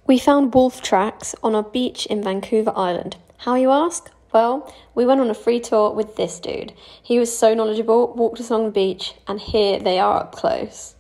We found wolf tracks on a beach in Vancouver Island. How, you ask? Well, we went on a free tour with this dude. He was so knowledgeable, walked us along the beach, and here they are up close.